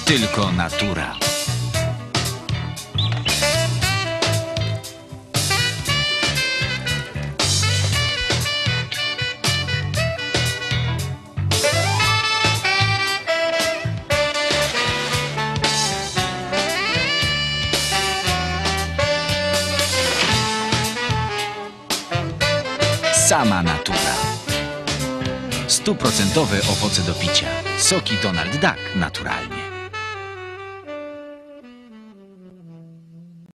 Tylko natura. Sama natura. 100% owoce do picia. Soki Donald Duck naturalnie.